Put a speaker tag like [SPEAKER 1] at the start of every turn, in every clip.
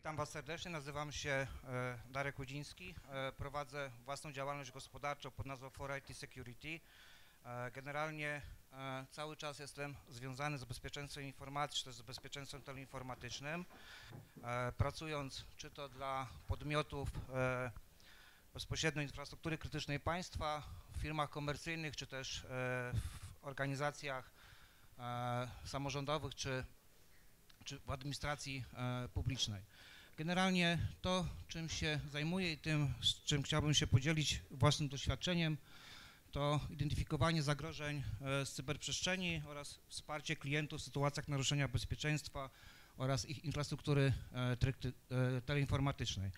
[SPEAKER 1] Witam Was serdecznie, nazywam się Darek Łudziński, prowadzę własną działalność gospodarczą pod nazwą 4IT Security. Generalnie cały czas jestem związany z bezpieczeństwem informacji, czy też z bezpieczeństwem teleinformatycznym, pracując czy to dla podmiotów bezpośrednio infrastruktury krytycznej państwa, w firmach komercyjnych, czy też w organizacjach samorządowych, czy w administracji publicznej. Generalnie to, czym się zajmuję i tym, z czym chciałbym się podzielić własnym doświadczeniem, to identyfikowanie zagrożeń z cyberprzestrzeni oraz wsparcie klientów w sytuacjach naruszenia bezpieczeństwa oraz ich infrastruktury teleinformatycznej.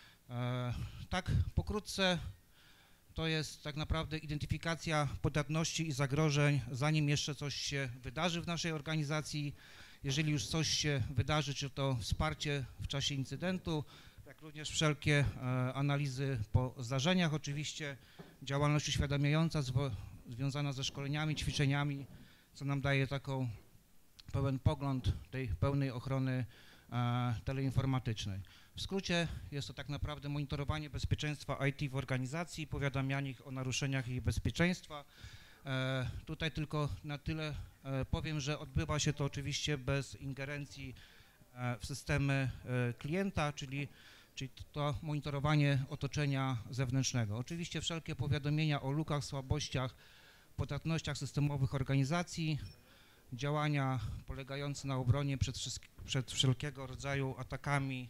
[SPEAKER 1] Tak pokrótce to jest tak naprawdę identyfikacja podatności i zagrożeń, zanim jeszcze coś się wydarzy w naszej organizacji. Jeżeli już coś się wydarzy, czy to wsparcie w czasie incydentu, jak również wszelkie analizy po zdarzeniach, oczywiście działalność uświadamiająca związana ze szkoleniami, ćwiczeniami, co nam daje taką pełen pogląd tej pełnej ochrony teleinformatycznej. W skrócie jest to tak naprawdę monitorowanie bezpieczeństwa IT w organizacji, powiadamianie ich o naruszeniach jej bezpieczeństwa. Tutaj tylko na tyle powiem, że odbywa się to oczywiście bez ingerencji w systemy klienta, czyli to monitorowanie otoczenia zewnętrznego. Oczywiście wszelkie powiadomienia o lukach, słabościach, podatnościach systemowych organizacji, działania polegające na obronie przed wszelkiego rodzaju atakami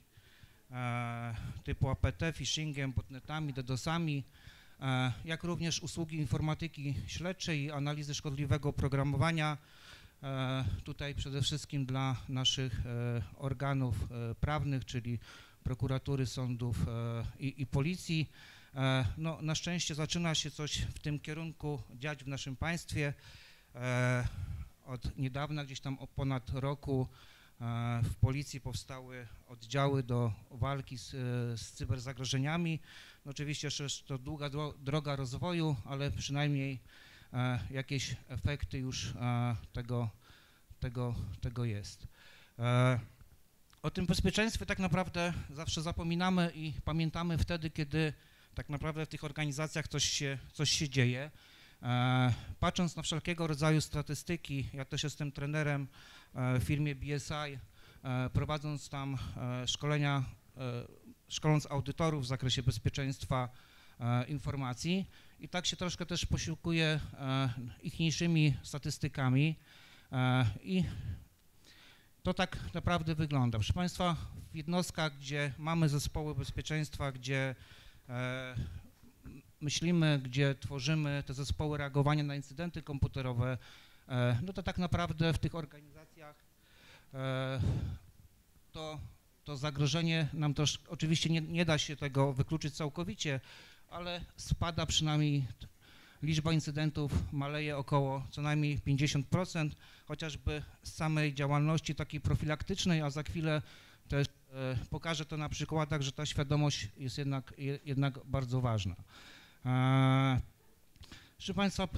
[SPEAKER 1] typu APT, phishingiem, botnetami, DDoS-ami, jak również usługi informatyki śledczej i analizy szkodliwego oprogramowania. Tutaj przede wszystkim dla naszych organów prawnych, czyli prokuratury, sądów i policji. No, na szczęście zaczyna się coś w tym kierunku dziać w naszym państwie. Od niedawna, gdzieś tam o ponad roku, w policji powstały oddziały do walki z cyberzagrożeniami. No oczywiście jeszcze to długa droga rozwoju, ale przynajmniej jakieś efekty już tego jest. O tym bezpieczeństwie tak naprawdę zawsze zapominamy i pamiętamy wtedy, kiedy tak naprawdę w tych organizacjach coś się dzieje. Patrząc na wszelkiego rodzaju statystyki, ja też jestem trenerem w firmie BSI, prowadząc tam szkolenia, szkoląc audytorów w zakresie bezpieczeństwa informacji i tak się troszkę też posiłkuję ichniejszymi statystykami i to tak naprawdę wygląda. Proszę Państwa, w jednostkach, gdzie mamy zespoły bezpieczeństwa, gdzie myślimy, gdzie tworzymy te zespoły reagowania na incydenty komputerowe, no to tak naprawdę w tych organizacjach to zagrożenie nam też oczywiście nie da się tego wykluczyć całkowicie, ale spada przynajmniej liczba incydentów, maleje około co najmniej 50%, chociażby z samej działalności takiej profilaktycznej, a za chwilę też pokażę to na przykładach, że ta świadomość jest jednak bardzo ważna. Proszę Państwa,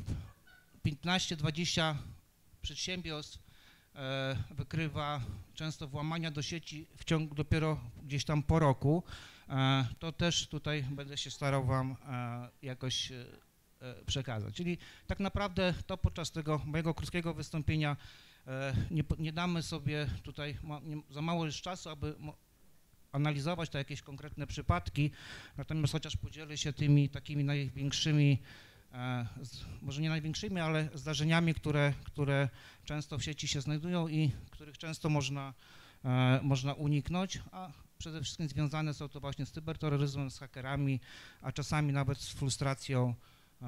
[SPEAKER 1] 15-20 przedsiębiorstw wykrywa często włamania do sieci w ciągu dopiero gdzieś tam po roku. To też tutaj będę się starał Wam jakoś przekazać. Czyli tak naprawdę to podczas tego mojego krótkiego wystąpienia nie damy sobie tutaj, za mało jest czasu, aby analizować te jakieś konkretne przypadki, natomiast chociaż podzielę się tymi takimi największymi, może nie największymi, ale zdarzeniami, które często w sieci się znajdują i których często można uniknąć, a przede wszystkim związane są to właśnie z cyberterroryzmem, z hakerami, a czasami nawet z frustracją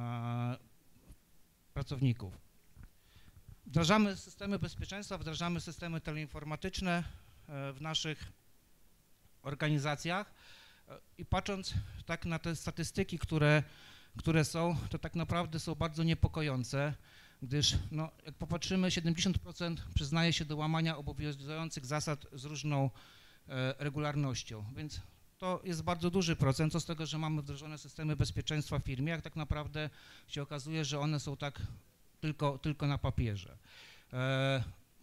[SPEAKER 1] pracowników. Wdrażamy systemy bezpieczeństwa, wdrażamy systemy teleinformatyczne w naszych organizacjach i patrząc tak na te statystyki, które są, to tak naprawdę są bardzo niepokojące, gdyż no, jak popatrzymy, 70% przyznaje się do łamania obowiązujących zasad z różną regularnością, więc to jest bardzo duży procent, co z tego, że mamy wdrożone systemy bezpieczeństwa w firmie, jak tak naprawdę się okazuje, że one są tak tylko na papierze.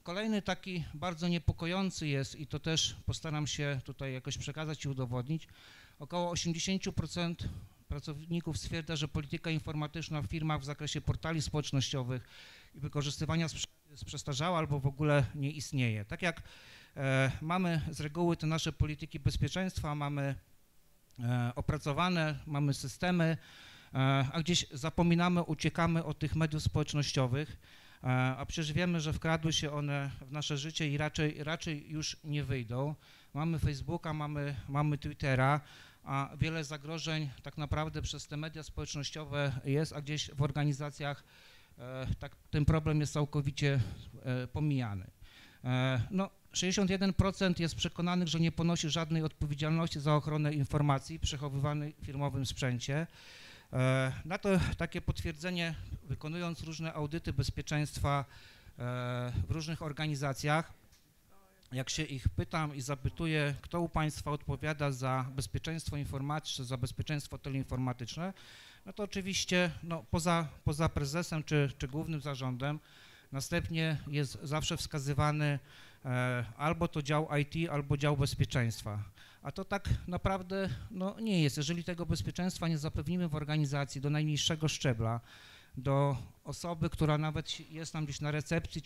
[SPEAKER 1] kolejny taki bardzo niepokojący jest i to też postaram się tutaj jakoś przekazać i udowodnić. Około 80% pracowników stwierdza, że polityka informatyczna w firmach w zakresie portali społecznościowych i wykorzystywania jest przestarzała albo w ogóle nie istnieje. Tak jak mamy z reguły te nasze polityki bezpieczeństwa, mamy opracowane, mamy systemy, a gdzieś zapominamy, uciekamy od tych mediów społecznościowych, a przecież wiemy, że wkradły się one w nasze życie i raczej już nie wyjdą. Mamy Facebooka, mamy Twittera, a wiele zagrożeń tak naprawdę przez te media społecznościowe jest, a gdzieś w organizacjach ten problem jest całkowicie pomijany. No, 61% jest przekonanych, że nie ponosi żadnej odpowiedzialności za ochronę informacji przechowywanej w firmowym sprzęcie. Na to takie potwierdzenie, wykonując różne audyty bezpieczeństwa w różnych organizacjach, jak się ich pytam i zapytuję, kto u Państwa odpowiada za bezpieczeństwo informatyczne, za bezpieczeństwo teleinformatyczne, no to oczywiście no, poza prezesem czy głównym zarządem następnie jest zawsze wskazywany albo to dział IT, albo dział bezpieczeństwa. A to tak naprawdę no, nie jest. Jeżeli tego bezpieczeństwa nie zapewnimy w organizacji do najniższego szczebla, do osoby, która nawet jest tam gdzieś na recepcji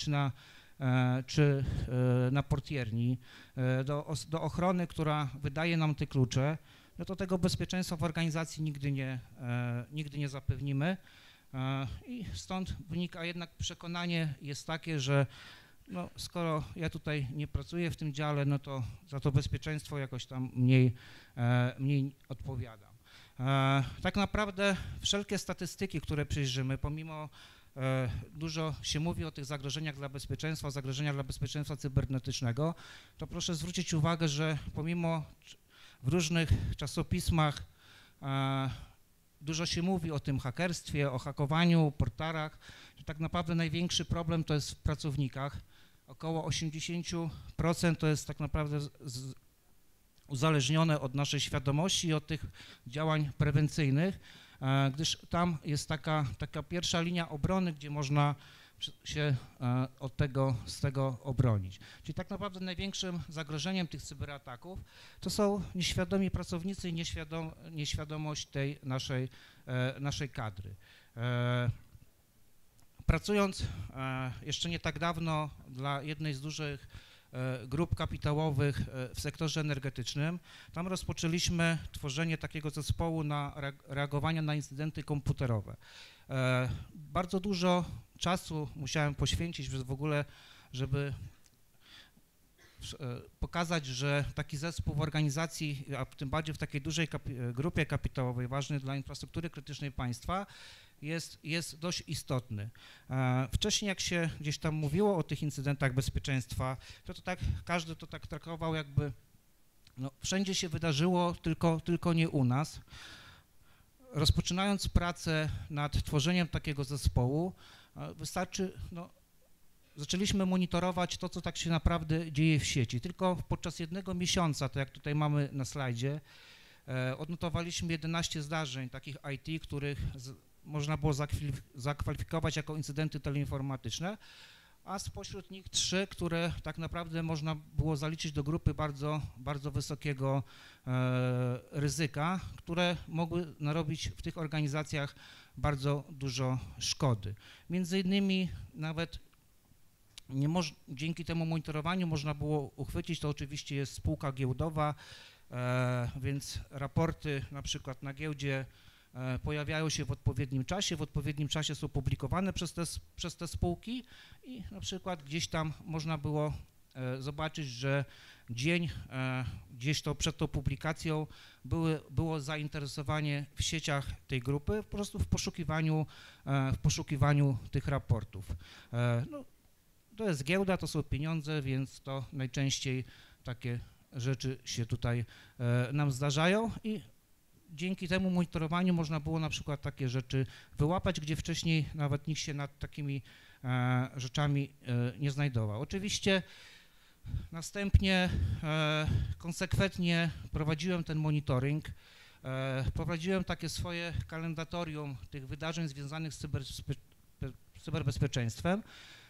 [SPEAKER 1] czy na portierni, do ochrony, która wydaje nam te klucze, no to tego bezpieczeństwa w organizacji nigdy nie zapewnimy. I stąd wynika jednak przekonanie jest takie, że no, skoro ja tutaj nie pracuję w tym dziale, no to za to bezpieczeństwo jakoś tam mniej odpowiadam. Tak naprawdę wszelkie statystyki, które przejrzymy, pomimo dużo się mówi o tych zagrożeniach dla bezpieczeństwa, zagrożeniach dla bezpieczeństwa cybernetycznego, to proszę zwrócić uwagę, że pomimo w różnych czasopismach dużo się mówi o tym hakerstwie, o hakowaniu, portalach, że tak naprawdę największy problem to jest w pracownikach. Około 80% to jest tak naprawdę uzależnione od naszej świadomości i od tych działań prewencyjnych, gdyż tam jest taka pierwsza linia obrony, gdzie można się z tego obronić. Czyli tak naprawdę największym zagrożeniem tych cyberataków to są nieświadomi pracownicy i nieświadomość tej naszej kadry. Pracując jeszcze nie tak dawno dla jednej z dużych grup kapitałowych w sektorze energetycznym, tam rozpoczęliśmy tworzenie takiego zespołu na reagowanie na incydenty komputerowe. Bardzo dużo czasu musiałem poświęcić w ogóle, żeby pokazać, że taki zespół w organizacji, a tym bardziej w takiej dużej grupie kapitałowej, ważny dla infrastruktury krytycznej państwa, jest dość istotny. Wcześniej jak się gdzieś tam mówiło o tych incydentach bezpieczeństwa, to tak każdy to tak traktował jakby no, wszędzie się wydarzyło, tylko nie u nas. Rozpoczynając pracę nad tworzeniem takiego zespołu, wystarczy, no, zaczęliśmy monitorować to, co tak się naprawdę dzieje w sieci. Tylko podczas jednego miesiąca, to jak tutaj mamy na slajdzie, odnotowaliśmy 11 zdarzeń takich IT, których można było zakwalifikować jako incydenty teleinformatyczne, a spośród nich 3, które tak naprawdę można było zaliczyć do grupy bardzo wysokiego ryzyka, które mogły narobić w tych organizacjach bardzo dużo szkody. Między innymi nawet dzięki temu monitorowaniu można było uchwycić, to oczywiście jest spółka giełdowa, więc raporty na przykład na giełdzie pojawiają się w odpowiednim czasie są publikowane przez te spółki i na przykład gdzieś tam można było zobaczyć, że gdzieś to przed tą publikacją było zainteresowanie w sieciach tej grupy, po prostu w poszukiwaniu tych raportów. No, to jest giełda, to są pieniądze, więc to najczęściej takie rzeczy się tutaj nam zdarzają i dzięki temu monitorowaniu można było na przykład takie rzeczy wyłapać, gdzie wcześniej nawet nikt się nad takimi rzeczami nie znajdował. Oczywiście następnie konsekwentnie prowadziłem ten monitoring, prowadziłem takie swoje kalendatorium tych wydarzeń związanych z cyberbezpieczeństwem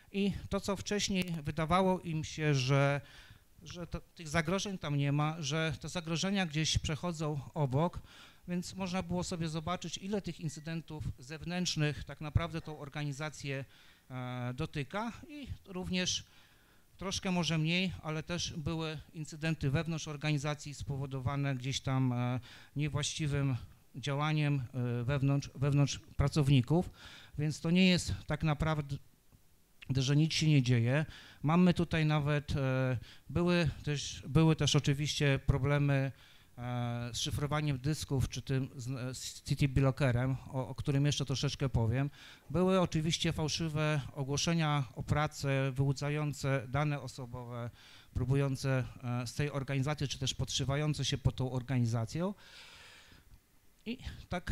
[SPEAKER 1] I to, co wcześniej wydawało im się, że tych zagrożeń tam nie ma, że te zagrożenia gdzieś przechodzą obok, więc można było sobie zobaczyć, ile tych incydentów zewnętrznych tak naprawdę tą organizację dotyka i również troszkę może mniej, ale też były incydenty wewnątrz organizacji spowodowane gdzieś tam niewłaściwym działaniem wewnątrz pracowników, więc to nie jest tak naprawdę, że nic się nie dzieje. Mamy tutaj nawet, były też oczywiście problemy z szyfrowaniem dysków, czy tym z CTB Lockerem, o którym jeszcze troszeczkę powiem. Były oczywiście fałszywe ogłoszenia o pracę, wyłudzające dane osobowe, próbujące z tej organizacji, czy też podszywające się pod tą organizacją. I tak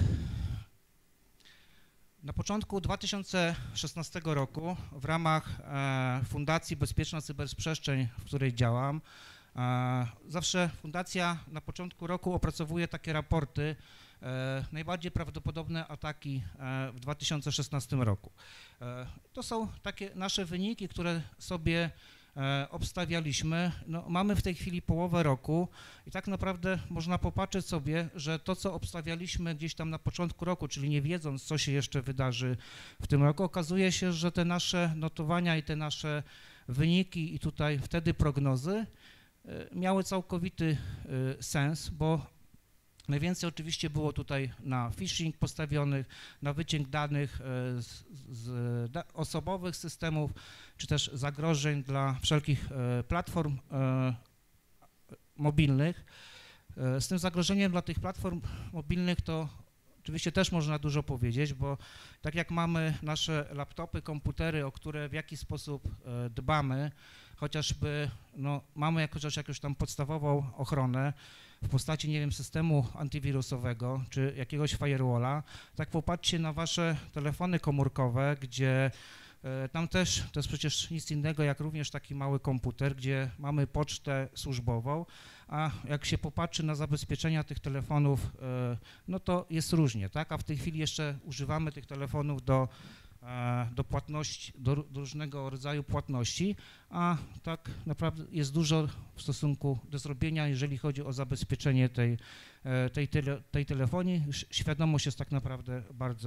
[SPEAKER 1] na początku 2016 roku w ramach Fundacji Bezpieczna Cyberprzestrzeń, w której działam, zawsze fundacja na początku roku opracowuje takie raporty, najbardziej prawdopodobne ataki w 2016 roku. To są takie nasze wyniki, które sobie obstawialiśmy. No, mamy w tej chwili połowę roku i tak naprawdę można popatrzeć sobie, że to, co obstawialiśmy gdzieś tam na początku roku, czyli nie wiedząc, co się jeszcze wydarzy w tym roku, okazuje się, że te nasze notowania i te nasze wyniki i tutaj wtedy prognozy miały całkowity sens, bo najwięcej oczywiście było tutaj na phishing postawionych, na wyciek danych osobowych systemów, czy też zagrożeń dla wszelkich platform mobilnych. Z tym zagrożeniem dla tych platform mobilnych to oczywiście też można dużo powiedzieć, bo tak jak mamy nasze laptopy, komputery, o które w jakiś sposób dbamy, chociażby no, mamy jakąś tam podstawową ochronę w postaci, nie wiem, systemu antywirusowego czy jakiegoś firewalla, tak popatrzcie na wasze telefony komórkowe, gdzie tam też to jest przecież nic innego jak również taki mały komputer, gdzie mamy pocztę służbową, a jak się popatrzy na zabezpieczenia tych telefonów, no to jest różnie, tak? A w tej chwili jeszcze używamy tych telefonów do płatności, do różnego rodzaju płatności, a tak naprawdę jest dużo w stosunku do zrobienia, jeżeli chodzi o zabezpieczenie tej telefonii. Świadomość jest tak naprawdę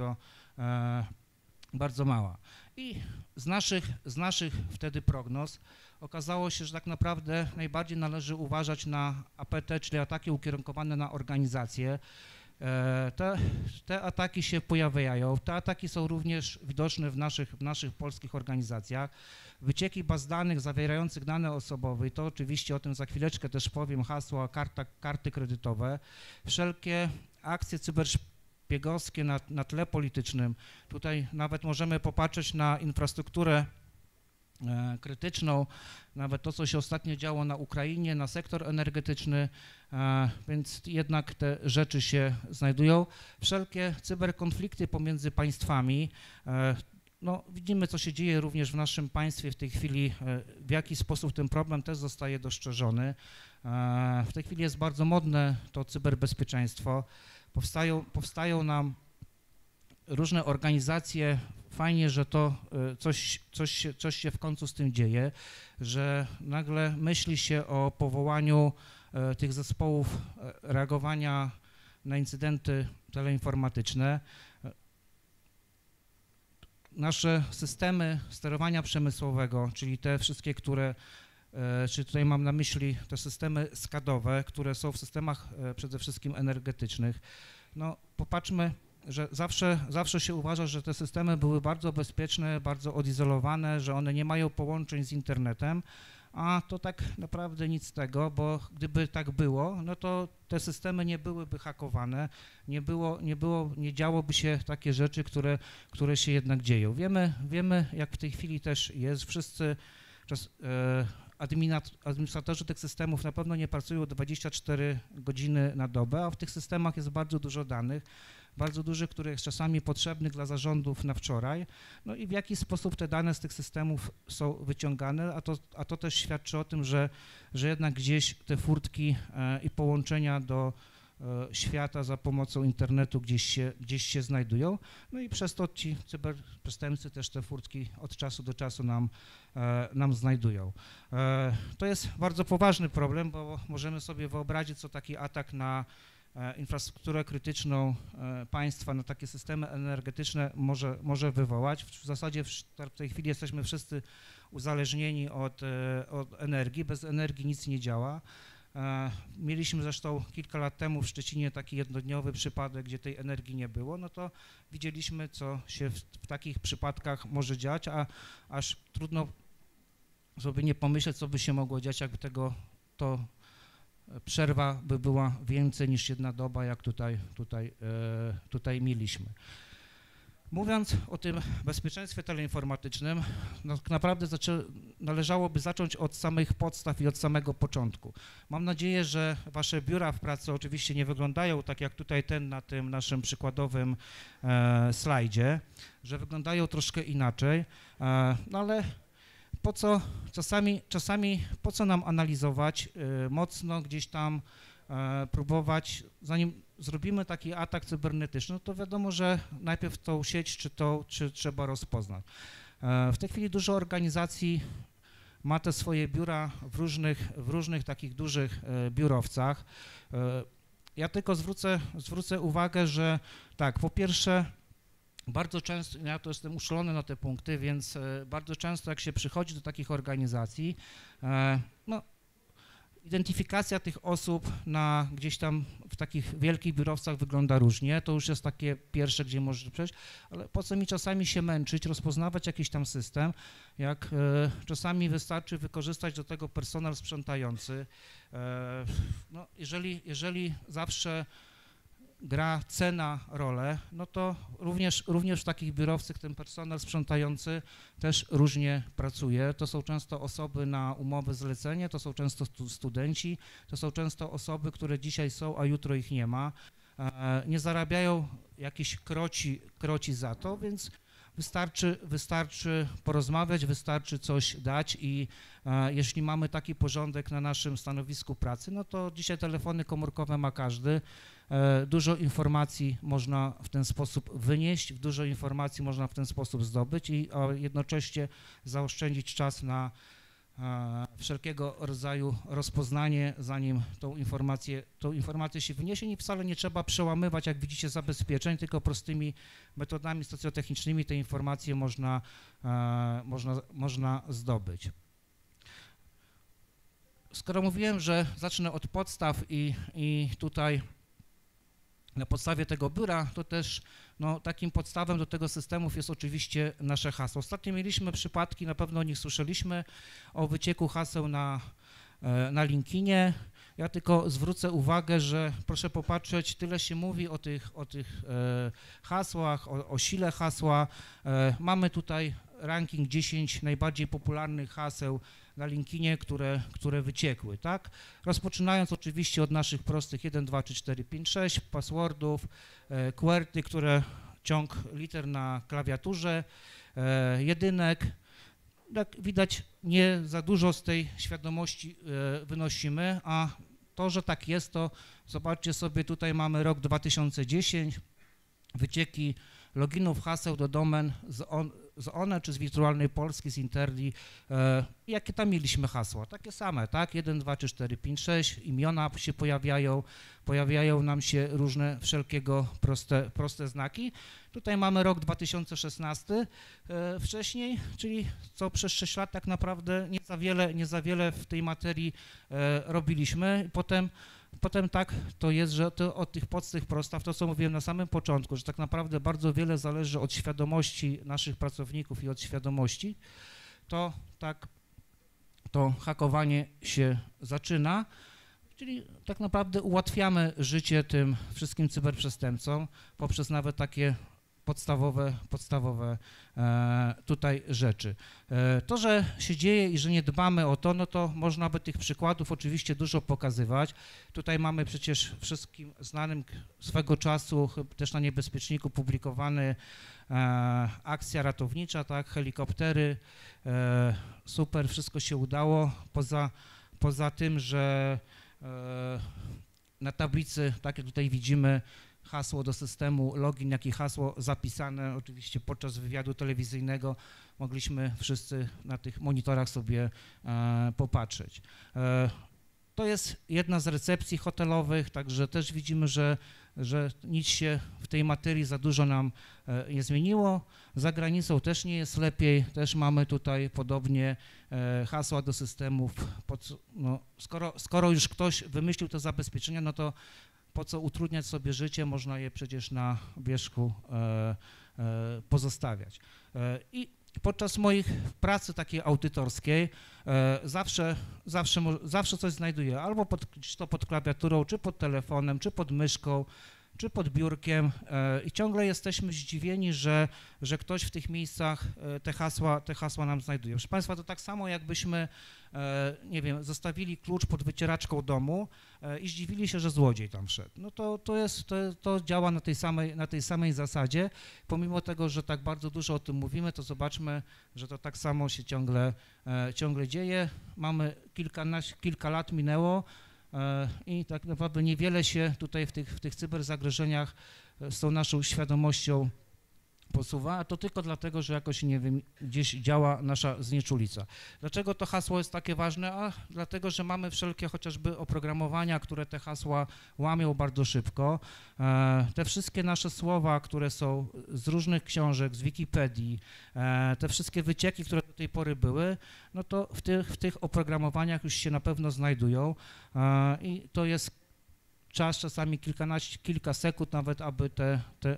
[SPEAKER 1] bardzo mała. I z naszych wtedy prognoz okazało się, że tak naprawdę najbardziej należy uważać na APT, czyli ataki ukierunkowane na organizacje. Te ataki się pojawiają, te ataki są również widoczne w naszych polskich organizacjach. Wycieki baz danych zawierających dane osobowe, i to oczywiście o tym za chwileczkę też powiem, hasła, karty kredytowe, wszelkie akcje cyberszpiegowskie na tle politycznym. Tutaj nawet możemy popatrzeć na infrastrukturę krytyczną, nawet to, co się ostatnio działo na Ukrainie, na sektor energetyczny, więc jednak te rzeczy się znajdują. Wszelkie cyberkonflikty pomiędzy państwami, no widzimy, co się dzieje również w naszym państwie w tej chwili, w jaki sposób ten problem też zostaje dostrzeżony. W tej chwili jest bardzo modne to cyberbezpieczeństwo, powstają nam różne organizacje. Fajnie, że to coś się w końcu z tym dzieje, że nagle myśli się o powołaniu tych zespołów reagowania na incydenty teleinformatyczne. Nasze systemy sterowania przemysłowego, czyli te wszystkie, czy tutaj mam na myśli te systemy SCAD-owe, które są w systemach przede wszystkim energetycznych. No popatrzmy, że zawsze się uważa, że te systemy były bardzo bezpieczne, bardzo odizolowane, że one nie mają połączeń z internetem, a to tak naprawdę nic z tego, bo gdyby tak było, no to te systemy nie byłyby hakowane, nie działoby się takie rzeczy, które się jednak dzieją. Wiemy, jak w tej chwili też jest, wszyscy administratorzy tych systemów na pewno nie pracują 24 godziny na dobę, a w tych systemach jest bardzo dużo danych, bardzo dużo, które jest czasami potrzebnych dla zarządów na wczoraj, no i w jaki sposób te dane z tych systemów są wyciągane, a to też świadczy o tym, że jednak gdzieś te furtki i połączenia świata za pomocą internetu gdzieś się znajdują, no i przez to ci cyberprzestępcy też te furtki od czasu do czasu nam znajdują. To jest bardzo poważny problem, bo możemy sobie wyobrazić, co taki atak na infrastrukturę krytyczną państwa, na takie systemy energetyczne może wywołać. W zasadzie w tej chwili jesteśmy wszyscy uzależnieni od energii, bez energii nic nie działa. Mieliśmy zresztą kilka lat temu w Szczecinie taki jednodniowy przypadek, gdzie tej energii nie było, no to widzieliśmy, co się w takich przypadkach może dziać, a aż trudno sobie nie pomyśleć, co by się mogło dziać, jakby to przerwa by była więcej niż 1 doba, jak tutaj mieliśmy. Mówiąc o tym bezpieczeństwie teleinformatycznym, no tak naprawdę należałoby zacząć od samych podstaw i od samego początku. Mam nadzieję, że wasze biura w pracy oczywiście nie wyglądają tak jak tutaj na tym naszym przykładowym slajdzie, że wyglądają troszkę inaczej, no ale czasami po co nam analizować, mocno gdzieś tam próbować, zanim zrobimy taki atak cybernetyczny, no to wiadomo, że najpierw tą sieć czy trzeba rozpoznać. W tej chwili dużo organizacji ma te swoje biura w różnych takich dużych biurowcach. Ja tylko zwrócę uwagę, że tak, po pierwsze, bardzo często, ja to jestem uszkolony na te punkty, więc bardzo często jak się przychodzi do takich organizacji, no, identyfikacja tych osób gdzieś tam w takich wielkich biurowcach wygląda różnie, to już jest takie pierwsze, gdzie możesz przejść, ale po co mi czasami się męczyć, rozpoznawać jakiś tam system, jak czasami wystarczy wykorzystać do tego personel sprzątający. No, jeżeli zawsze gra cena rolę, no to również w takich biurowcach ten personel sprzątający też różnie pracuje. To są często osoby na umowy zlecenie, to są często studenci, to są często osoby, które dzisiaj są, a jutro ich nie ma. Nie zarabiają jakichś kroci za to, więc wystarczy porozmawiać, wystarczy coś dać i jeśli mamy taki porządek na naszym stanowisku pracy, no to dzisiaj telefony komórkowe ma każdy. Dużo informacji można w ten sposób wynieść, dużo informacji można w ten sposób zdobyć i jednocześnie zaoszczędzić czas na wszelkiego rodzaju rozpoznanie, zanim tą informację się wyniesie i wcale nie trzeba przełamywać, jak widzicie, zabezpieczeń, tylko prostymi metodami socjotechnicznymi te informacje można zdobyć. Skoro mówiłem, że zacznę od podstaw i tutaj na podstawie tego biura, to też takim podstawą do tego systemów jest oczywiście nasze hasło. Ostatnio mieliśmy przypadki, na pewno o nich słyszeliśmy, o wycieku haseł na LinkedInie. Ja tylko zwrócę uwagę, że proszę popatrzeć, tyle się mówi o tych hasłach, o sile hasła. Mamy tutaj ranking 10 najbardziej popularnych haseł na LinkedInie, które wyciekły, tak? Rozpoczynając oczywiście od naszych prostych 1, 2, 3, 4, 5, 6, passwordów, QWERTY, które ciąg liter na klawiaturze, jedynek. Jak widać, nie za dużo z tej świadomości wynosimy, a to, że tak jest, to zobaczcie sobie, tutaj mamy rok 2010, wycieki loginów, haseł do domen z ONE czy z Wirtualnej Polski, z Interli. Jakie tam mieliśmy hasła? Takie same, tak? 1, 2, 3, 4, 5, 6, imiona się pojawiają nam się różne wszelkiego proste znaki. Tutaj mamy rok 2016 wcześniej, czyli co przez 6 lat tak naprawdę nie za wiele w tej materii robiliśmy. Potem tak to jest, że od tych podstaw prostaw, to co mówiłem na samym początku, że tak naprawdę bardzo wiele zależy od świadomości naszych pracowników i od świadomości, to tak to hakowanie się zaczyna, czyli tak naprawdę ułatwiamy życie tym wszystkim cyberprzestępcom poprzez nawet takie podstawowe tutaj rzeczy. To, że się dzieje i że nie dbamy o to, no to można by tych przykładów oczywiście dużo pokazywać. Tutaj mamy przecież wszystkim znanym swego czasu też na Niebezpieczniku publikowany akcja ratownicza, tak, helikoptery, super, wszystko się udało, poza tym, że na tablicy, tak jak tutaj widzimy, hasło do systemu, login, jak i hasło zapisane. Oczywiście podczas wywiadu telewizyjnego mogliśmy wszyscy na tych monitorach sobie popatrzeć. To jest jedna z recepcji hotelowych, także też widzimy, że nic się w tej materii za dużo nam nie zmieniło. Za granicą też nie jest lepiej, też mamy tutaj podobnie hasła do systemów. Skoro już ktoś wymyślił te zabezpieczenia, no to po co utrudniać sobie życie, można je przecież na wierzchu pozostawiać. I podczas moich pracy takiej audytorskiej zawsze coś znajduję, albo czy to pod klawiaturą, czy pod telefonem, czy pod myszką, czy pod biurkiem i ciągle jesteśmy zdziwieni, że ktoś w tych miejscach te hasła nam znajduje. Proszę Państwa, to tak samo jakbyśmy, nie wiem, zostawili klucz pod wycieraczką domu i zdziwili się, że złodziej tam wszedł. No to działa na tej samej zasadzie. Pomimo tego, że tak bardzo dużo o tym mówimy, to zobaczmy, że to tak samo się ciągle dzieje. Mamy kilka lat minęło, i tak naprawdę niewiele się tutaj w tych cyberzagrożeniach z tą naszą świadomością posuwa, a to tylko dlatego, że jakoś, nie wiem, gdzieś działa nasza znieczulica. Dlaczego to hasło jest takie ważne? A dlatego, że mamy wszelkie chociażby oprogramowania, które te hasła łamią bardzo szybko. Te wszystkie nasze słowa, które są z różnych książek, z Wikipedii, te wszystkie wycieki, które do tej pory były, no to w tych oprogramowaniach już się na pewno znajdują i to jest czas czasami kilka sekund nawet, aby te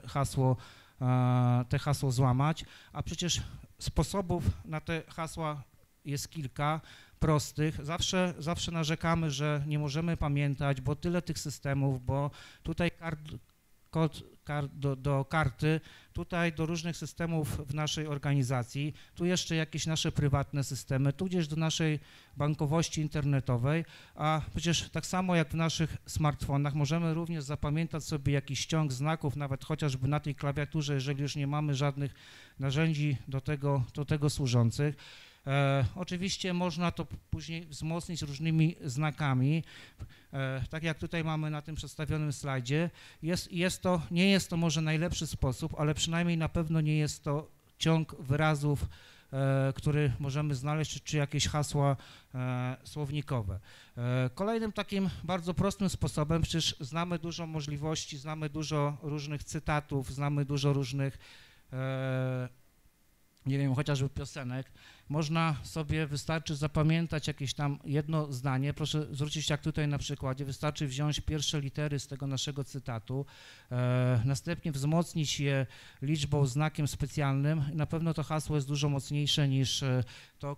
[SPEAKER 1] hasło złamać, a przecież sposobów na te hasła jest kilka prostych. Zawsze narzekamy, że nie możemy pamiętać, bo tyle tych systemów, bo tutaj kod do karty, tutaj do różnych systemów w naszej organizacji, tu jeszcze jakieś nasze prywatne systemy, tudzież do naszej bankowości internetowej, a przecież tak samo jak w naszych smartfonach możemy również zapamiętać sobie jakiś ściąg znaków, nawet chociażby na tej klawiaturze, jeżeli już nie mamy żadnych narzędzi do tego służących. Oczywiście można to później wzmocnić różnymi znakami, tak jak tutaj mamy na tym przedstawionym slajdzie. Nie jest to może najlepszy sposób, ale przynajmniej na pewno nie jest to ciąg wyrazów, który możemy znaleźć, czy jakieś hasła słownikowe. Kolejnym takim bardzo prostym sposobem, przecież znamy dużo możliwości, znamy dużo różnych cytatów, znamy dużo różnych nie wiem, chociażby piosenek, można sobie, wystarczy zapamiętać jakieś tam jedno zdanie, proszę zwrócić jak tutaj na przykładzie, wystarczy wziąć pierwsze litery z tego naszego cytatu, następnie wzmocnić je liczbą, znakiem specjalnym i na pewno to hasło jest dużo mocniejsze niż to,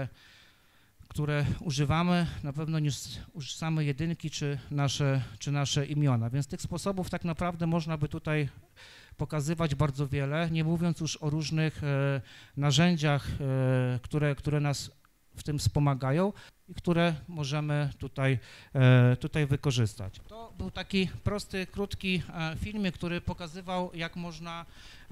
[SPEAKER 1] które używamy, na pewno niż same jedynki czy nasze imiona, więc tych sposobów tak naprawdę można by tutaj pokazywać bardzo wiele, nie mówiąc już o różnych narzędziach, które nas w tym wspomagają i które możemy tutaj wykorzystać. To był taki prosty, krótki film, który pokazywał, jak można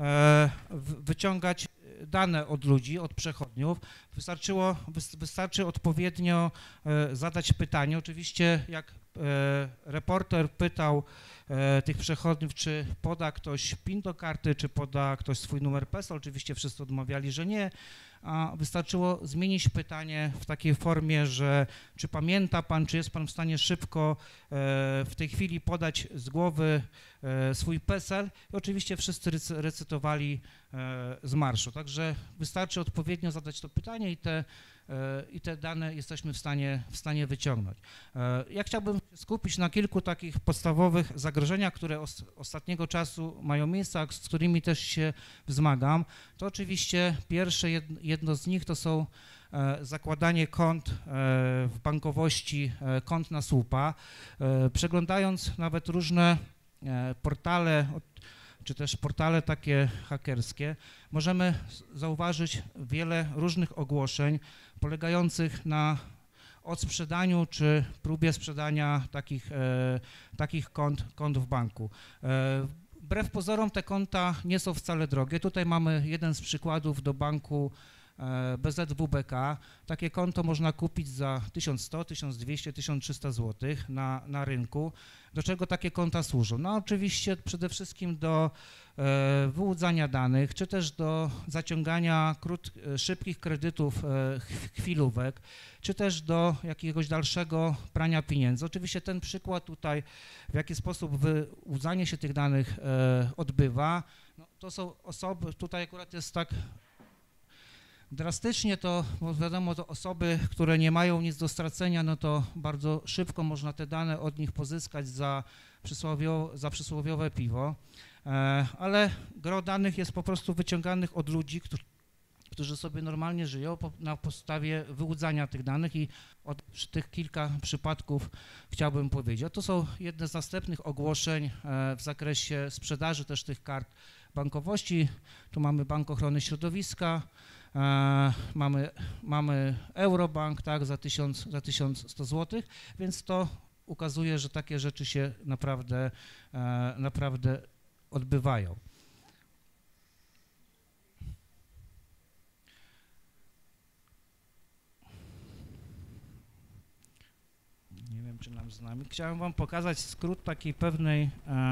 [SPEAKER 1] wyciągać dane od ludzi, od przechodniów. Wystarczy odpowiednio zadać pytanie. Oczywiście jak reporter pytał tych przechodniów, czy poda ktoś PIN do karty, czy poda ktoś swój numer PESEL, oczywiście wszyscy odmawiali, że nie, a wystarczyło zmienić pytanie w takiej formie, że czy pamięta pan, czy jest pan w stanie szybko w tej chwili podać z głowy swój PESEL i oczywiście wszyscy recytowali z marszu, także wystarczy odpowiednio zadać to pytanie i te dane jesteśmy w stanie wyciągnąć. Ja chciałbym się skupić na kilku takich podstawowych zagrożeniach, które ostatniego czasu mają miejsce, a z którymi też się zmagam. To oczywiście pierwsze, jedno z nich to są zakładanie kont w bankowości, kont na słupa. Przeglądając nawet różne portale, czy też portale takie hakerskie, możemy zauważyć wiele różnych ogłoszeń polegających na odsprzedaniu czy próbie sprzedania takich kont w banku. Wbrew pozorom te konta nie są wcale drogie. Tutaj mamy jeden z przykładów do banku BZWBK. Takie konto można kupić za 1100, 1200, 1300 zł na rynku. Do czego takie konta służą? No oczywiście przede wszystkim do wyłudzania danych, czy też do zaciągania szybkich kredytów, chwilówek, czy też do jakiegoś dalszego prania pieniędzy. Oczywiście ten przykład tutaj, w jaki sposób wyłudzanie się tych danych odbywa, no, to są osoby, tutaj akurat jest tak drastycznie, to bo wiadomo, to osoby, które nie mają nic do stracenia, no to bardzo szybko można te dane od nich pozyskać za przysłowiowe piwo, ale gro danych jest po prostu wyciąganych od ludzi, którzy sobie normalnie żyją na podstawie wyłudzania tych danych i od tych kilka przypadków chciałbym powiedzieć. To są jedne z następnych ogłoszeń w zakresie sprzedaży też tych kart bankowości. Tu mamy Bank Ochrony Środowiska, mamy Eurobank, tak, za 1100 zł, więc to ukazuje, że takie rzeczy się naprawdę odbywają. Nie wiem, czy nam z nami. Chciałem wam pokazać skrót takiej pewnej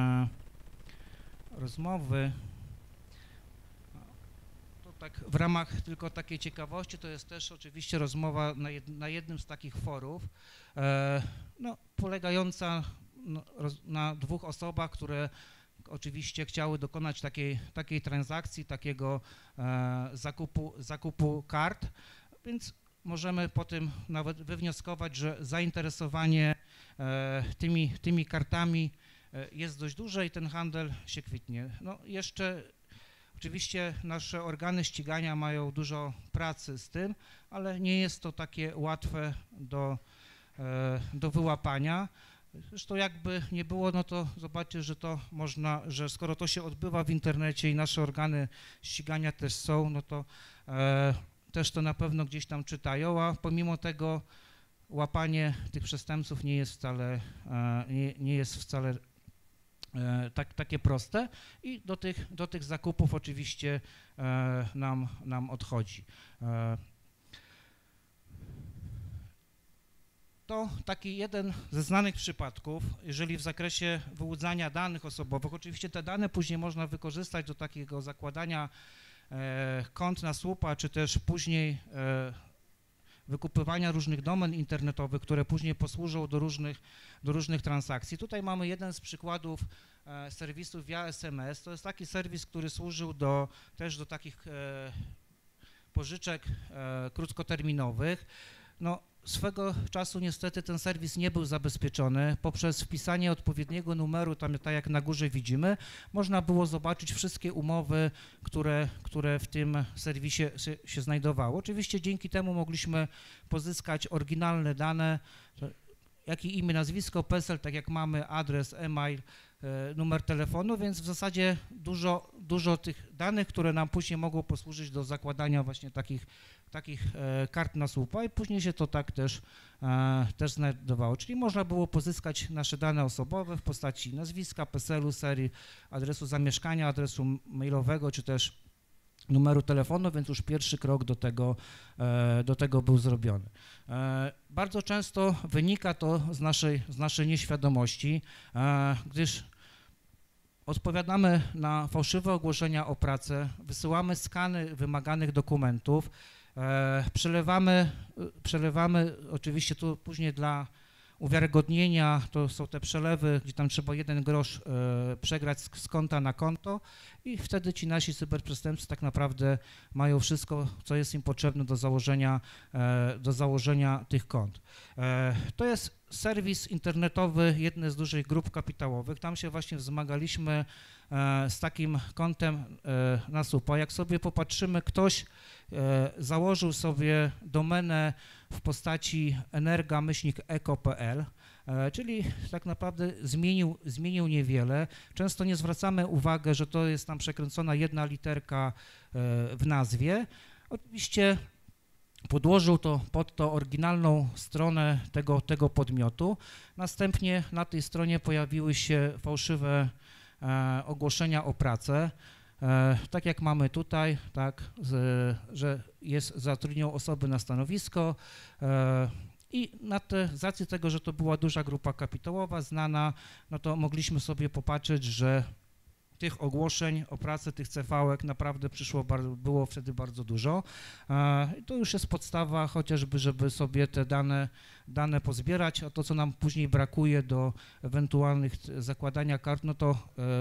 [SPEAKER 1] rozmowy. To tak w ramach tylko takiej ciekawości, to jest też oczywiście rozmowa na jednym z takich forów, no, polegająca na dwóch osobach, które oczywiście chciały dokonać takiej transakcji, takiego zakupu kart, więc możemy po tym nawet wywnioskować, że zainteresowanie tymi kartami jest dość duże i ten handel się kwitnie. No jeszcze oczywiście nasze organy ścigania mają dużo pracy z tym, ale nie jest to takie łatwe do wyłapania. Zresztą jakby nie było, no to zobaczcie, że to można, że skoro to się odbywa w internecie i nasze organy ścigania też są, no to też to na pewno gdzieś tam czytają, a pomimo tego łapanie tych przestępców nie jest wcale takie proste i do tych zakupów oczywiście nam odchodzi. To taki jeden ze znanych przypadków, jeżeli w zakresie wyłudzania danych osobowych, oczywiście te dane później można wykorzystać do takiego zakładania kont na słupa, czy też później wykupywania różnych domen internetowych, które później posłużą do różnych transakcji. Tutaj mamy jeden z przykładów serwisu via SMS. To jest taki serwis, który służył też do takich pożyczek krótkoterminowych. No, swego czasu niestety ten serwis nie był zabezpieczony. Poprzez wpisanie odpowiedniego numeru, tam tak jak na górze widzimy, można było zobaczyć wszystkie umowy, które w tym serwisie się znajdowały. Oczywiście dzięki temu mogliśmy pozyskać oryginalne dane, jak i imię, nazwisko, PESEL, tak jak mamy, adres, e-mail, numer telefonu, więc w zasadzie dużo tych danych, które nam później mogą posłużyć do zakładania właśnie takich kart na słupa i później się to tak też znajdowało. Czyli można było pozyskać nasze dane osobowe w postaci nazwiska, PESEL-u, serii, adresu zamieszkania, adresu mailowego, czy też numeru telefonu, więc już pierwszy krok do tego był zrobiony. Bardzo często wynika to z naszej nieświadomości, gdyż odpowiadamy na fałszywe ogłoszenia o pracę, wysyłamy skany wymaganych dokumentów, przelewamy oczywiście tu później dla uwiarygodnienia, to są te przelewy, gdzie tam trzeba 1 grosz przegrać z konta na konto i wtedy ci nasi cyberprzestępcy tak naprawdę mają wszystko, co jest im potrzebne do założenia tych kont. To jest serwis internetowy jednej z dużych grup kapitałowych. Tam się właśnie wzmagaliśmy z takim kontem na słupa. Jak sobie popatrzymy, ktoś założył sobie domenę w postaci energa-eko.pl, czyli tak naprawdę zmienił niewiele. Często nie zwracamy uwagi, że to jest tam przekręcona jedna literka w nazwie. Oczywiście podłożył to pod tą oryginalną stronę tego podmiotu. Następnie na tej stronie pojawiły się fałszywe ogłoszenia o pracę. tak jak mamy tutaj, tak, że zatrudnią osoby na stanowisko i z racji tego, że to była duża grupa kapitałowa znana, no to mogliśmy sobie popatrzeć, że tych ogłoszeń o pracę, tych CV-ek naprawdę było wtedy bardzo dużo. To już jest podstawa chociażby, żeby sobie te dane pozbierać, a to, co nam później brakuje do ewentualnych zakładania kart, no to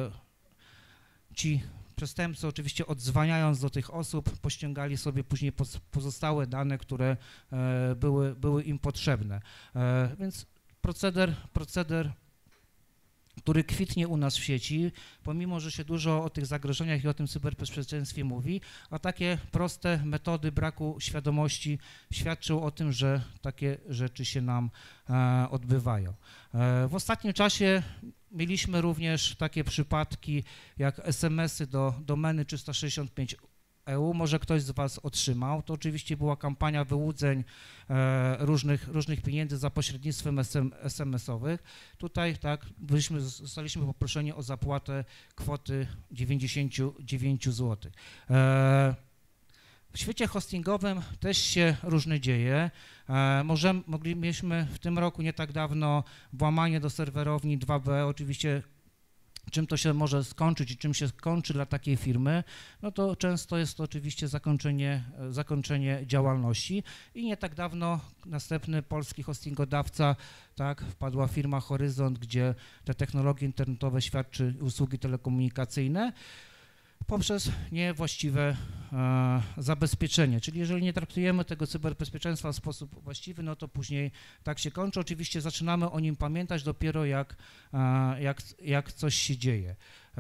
[SPEAKER 1] ci przestępcy oczywiście odzwaniając do tych osób pościągali sobie później pozostałe dane, które były im potrzebne. Więc proceder, który kwitnie u nas w sieci, pomimo że się dużo o tych zagrożeniach i o tym cyberbezpieczeństwie mówi, a takie proste metody braku świadomości świadczą o tym, że takie rzeczy się nam odbywają. W ostatnim czasie mieliśmy również takie przypadki jak SMS-y do domeny 365EU, może ktoś z Was otrzymał. To oczywiście była kampania wyłudzeń różnych pieniędzy za pośrednictwem SMS-owych. Tutaj tak, zostaliśmy poproszeni o zapłatę kwoty 99 zł. W świecie hostingowym też się różnie dzieje. Mieliśmy w tym roku nie tak dawno włamanie do serwerowni 2B, oczywiście czym to się może skończyć i czym się kończy dla takiej firmy, no to często jest to oczywiście zakończenie działalności i nie tak dawno następny polski hostingodawca, tak, wpadła firma Horyzont, gdzie te technologie internetowe świadczy usługi telekomunikacyjne poprzez niewłaściwe zabezpieczenie, czyli jeżeli nie traktujemy tego cyberbezpieczeństwa w sposób właściwy, no to później tak się kończy. Oczywiście zaczynamy o nim pamiętać dopiero jak coś się dzieje.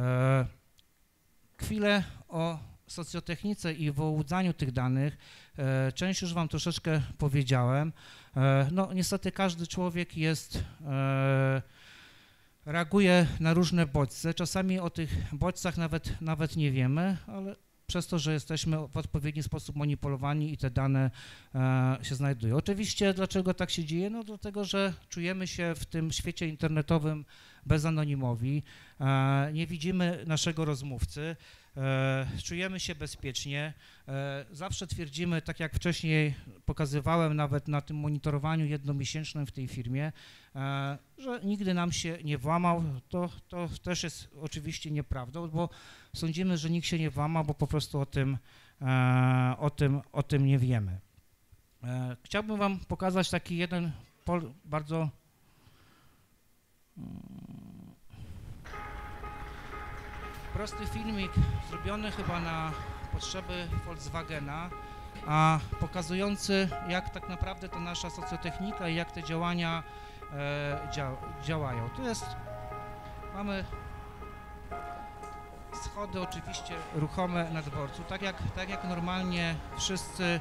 [SPEAKER 1] Chwilę o socjotechnice i wyłudzaniu tych danych. Część już Wam troszeczkę powiedziałem. No niestety każdy człowiek reaguje na różne bodźce. Czasami o tych bodźcach nawet nie wiemy, ale przez to, że jesteśmy w odpowiedni sposób manipulowani i te dane się znajdują. Oczywiście dlaczego tak się dzieje? No dlatego, że czujemy się w tym świecie internetowym bezanonimowi, nie widzimy naszego rozmówcy, czujemy się bezpiecznie, zawsze twierdzimy, tak jak wcześniej pokazywałem nawet na tym monitorowaniu jednomiesięcznym w tej firmie, że nigdy nam się nie włamał. To też jest oczywiście nieprawdą, bo sądzimy, że nikt się nie włamał, bo po prostu o tym nie wiemy. Chciałbym Wam pokazać taki jeden bardzo prosty filmik, zrobiony chyba na potrzeby Volkswagena, a pokazujący, jak tak naprawdę ta nasza socjotechnika i jak te działania działają. Mamy schody oczywiście ruchome na dworcu, tak jak normalnie wszyscy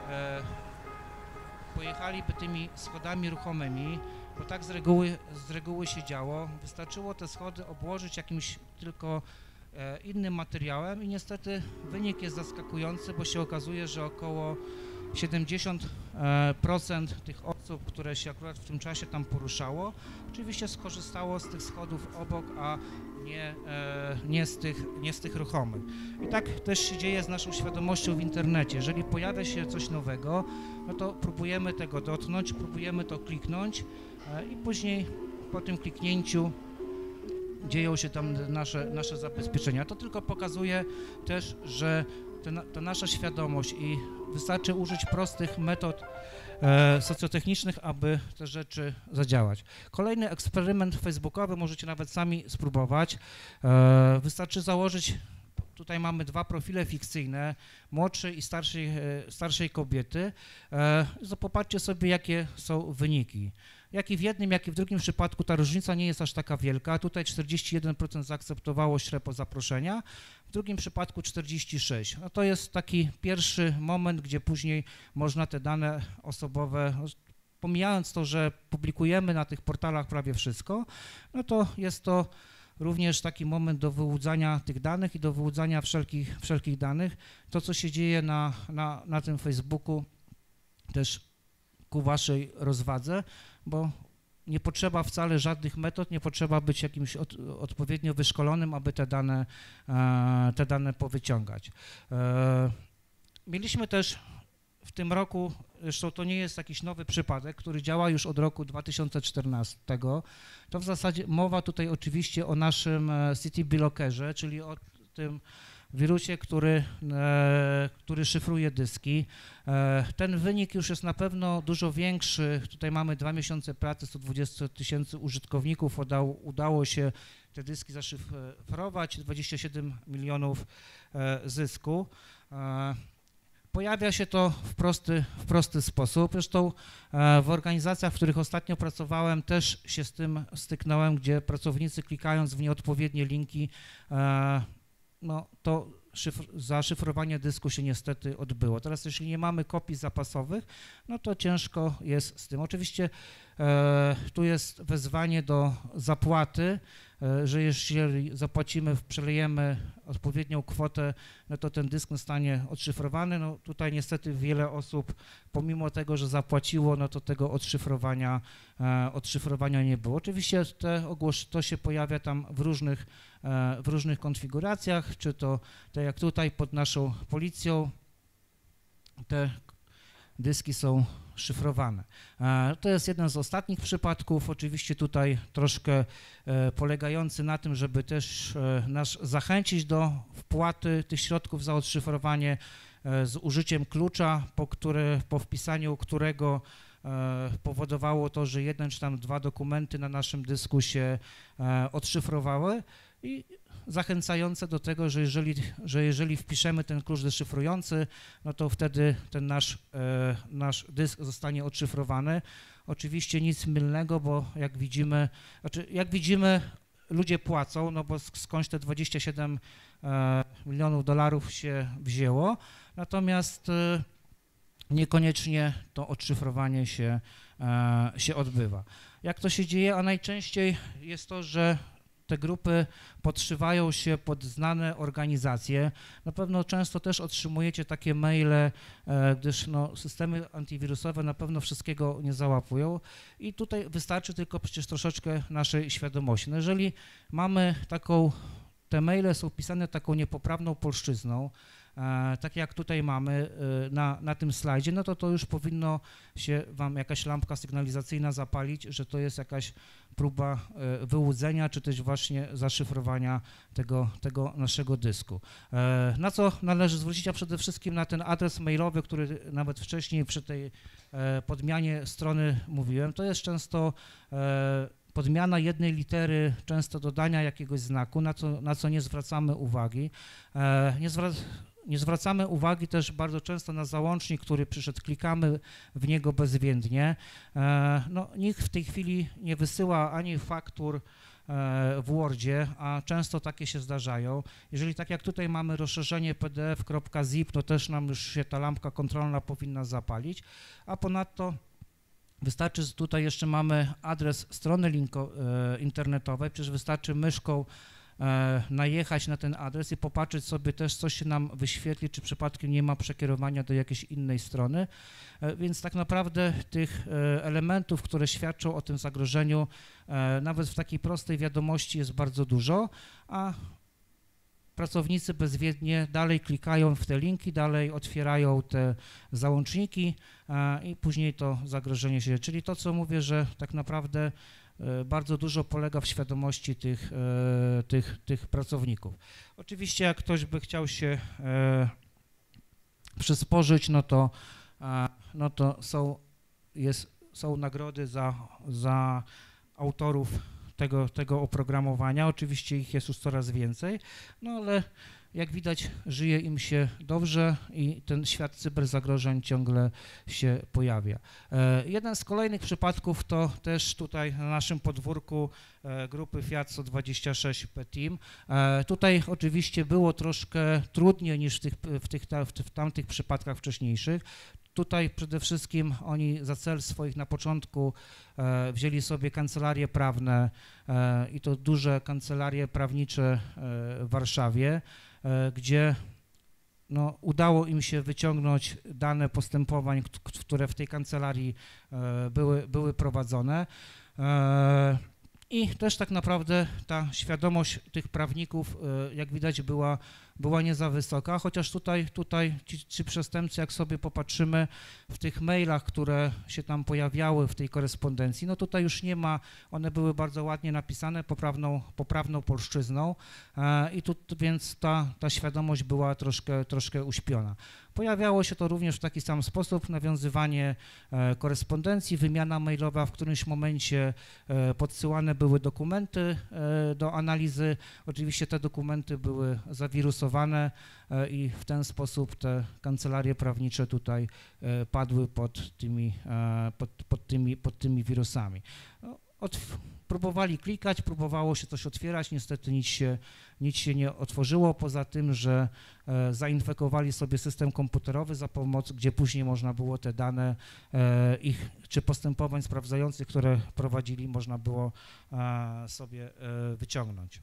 [SPEAKER 1] pojechaliby tymi schodami ruchomymi, bo tak z reguły się działo. Wystarczyło te schody obłożyć jakimś tylko innym materiałem i niestety wynik jest zaskakujący, bo się okazuje, że około 70% tych osób, które się akurat w tym czasie tam poruszało, oczywiście skorzystało z tych schodów obok, a nie z tych ruchomych. I tak też się dzieje z naszą świadomością w internecie. Jeżeli pojawia się coś nowego, no to próbujemy tego dotknąć, próbujemy to kliknąć i później po tym kliknięciu dzieją się tam nasze zabezpieczenia. To tylko pokazuje też, że ta nasza świadomość i wystarczy użyć prostych metod socjotechnicznych, aby te rzeczy zadziałać. Kolejny eksperyment facebookowy, możecie nawet sami spróbować. Wystarczy założyć, tutaj mamy dwa profile fikcyjne, młodszej i starszej kobiety. Popatrzcie sobie, jakie są wyniki. Jak i w jednym, jak i w drugim przypadku ta różnica nie jest aż taka wielka. Tutaj 41% zaakceptowało ślepo zaproszenia, w drugim przypadku 46%. No to jest taki pierwszy moment, gdzie później można te dane osobowe, pomijając to, że publikujemy na tych portalach prawie wszystko, no to jest to również taki moment do wyłudzania tych danych i do wyłudzania wszelkich danych. To, co się dzieje na tym Facebooku, też ku waszej rozwadze, bo nie potrzeba wcale żadnych metod, nie potrzeba być jakimś odpowiednio wyszkolonym, aby te dane powyciągać. Mieliśmy też w tym roku, zresztą to nie jest jakiś nowy przypadek, który działa już od roku 2014, to w zasadzie mowa tutaj oczywiście o naszym City Blockerze, czyli o tym wirusie, który szyfruje dyski. Ten wynik już jest na pewno dużo większy. Tutaj mamy 2 miesiące pracy, 120 000 użytkowników. Udało się te dyski zaszyfrować, 27 milionów zysku. Pojawia się to w prosty sposób. Zresztą w organizacjach, w których ostatnio pracowałem, też się z tym styknąłem, gdzie pracownicy klikając w nieodpowiednie linki, no to zaszyfrowanie dysku się niestety odbyło. Teraz jeśli nie mamy kopii zapasowych, no to ciężko jest z tym. Oczywiście tu jest wezwanie do zapłaty, że jeżeli zapłacimy, przelejemy odpowiednią kwotę, no to ten dysk zostanie odszyfrowany. No tutaj niestety wiele osób, pomimo tego, że zapłaciło, no to tego odszyfrowania nie było. Oczywiście to się pojawia tam w różnych konfiguracjach, czy to tak jak tutaj pod naszą policją, te dyski są szyfrowane. To jest jeden z ostatnich przypadków, oczywiście tutaj troszkę polegający na tym, żeby też nas zachęcić do wpłaty tych środków za odszyfrowanie z użyciem klucza, po wpisaniu którego powodowało to, że jeden czy tam 2 dokumenty na naszym dysku się odszyfrowały i zachęcające do tego, że jeżeli wpiszemy ten klucz deszyfrujący, no to wtedy ten nasz dysk zostanie odszyfrowany. Oczywiście nic mylnego, bo jak widzimy ludzie płacą, no bo skądś te 27 milionów dolarów się wzięło, natomiast niekoniecznie to odszyfrowanie się odbywa. Jak to się dzieje? A najczęściej jest to, że te grupy podszywają się pod znane organizacje. Na pewno często też otrzymujecie takie maile, gdyż no, systemy antywirusowe na pewno wszystkiego nie załapują i tutaj wystarczy tylko przecież troszeczkę naszej świadomości. No jeżeli mamy te maile są pisane taką niepoprawną polszczyzną, tak jak tutaj mamy na tym slajdzie, no to już powinno się Wam jakaś lampka sygnalizacyjna zapalić, że to jest jakaś próba wyłudzenia, czy też właśnie zaszyfrowania tego naszego dysku. Na co należy zwrócić, a przede wszystkim na ten adres mailowy, który nawet wcześniej przy tej podmianie strony mówiłem, to jest często podmiana jednej litery, często dodania jakiegoś znaku, na co nie zwracamy uwagi. Nie zwracamy uwagi też bardzo często na załącznik, który przyszedł, klikamy w niego bezwzględnie. No, nikt w tej chwili nie wysyła ani faktur w Wordzie, a często takie się zdarzają. Jeżeli tak jak tutaj mamy rozszerzenie pdf.zip, to też nam już się ta lampka kontrolna powinna zapalić, a ponadto wystarczy, tutaj jeszcze mamy adres strony internetowej, przecież wystarczy myszką najechać na ten adres i popatrzeć sobie też, co się nam wyświetli, czy przypadkiem nie ma przekierowania do jakiejś innej strony, więc tak naprawdę tych elementów, które świadczą o tym zagrożeniu, nawet w takiej prostej wiadomości jest bardzo dużo, a pracownicy bezwiednie dalej klikają w te linki, dalej otwierają te załączniki i później to zagrożenie się, czyli to, co mówię, że tak naprawdę bardzo dużo polega w świadomości tych pracowników. Oczywiście jak ktoś by chciał się przysporzyć, no to są nagrody za autorów tego oprogramowania. Oczywiście ich jest już coraz więcej, no ale jak widać żyje im się dobrze i ten świat cyberzagrożeń ciągle się pojawia. Jeden z kolejnych przypadków to też tutaj na naszym podwórku grupy Fiat 126 P-Team. Tutaj oczywiście było troszkę trudniej niż w tamtych przypadkach wcześniejszych. Tutaj przede wszystkim oni za cel swoich na początku wzięli sobie kancelarie prawne i to duże kancelarie prawnicze w Warszawie, gdzie no, udało im się wyciągnąć dane postępowań, które w tej kancelarii były prowadzone. I też tak naprawdę ta świadomość tych prawników, jak widać, była nie za wysoka, chociaż tutaj ci przestępcy, jak sobie popatrzymy w tych mailach, które się tam pojawiały w tej korespondencji, no tutaj już nie ma, one były bardzo ładnie napisane, poprawną polszczyzną i tu więc ta świadomość była troszkę uśpiona. Pojawiało się to również w taki sam sposób, nawiązywanie korespondencji, wymiana mailowa, w którymś momencie podsyłane były dokumenty do analizy. Oczywiście te dokumenty były zawirusowane i w ten sposób te kancelarie prawnicze tutaj padły pod tymi wirusami. Próbowali klikać, próbowało się coś otwierać, niestety nic się nie otworzyło, poza tym, że zainfekowali sobie system komputerowy, gdzie później można było te dane ich czy postępowań sprawdzających, które prowadzili, można było sobie wyciągnąć.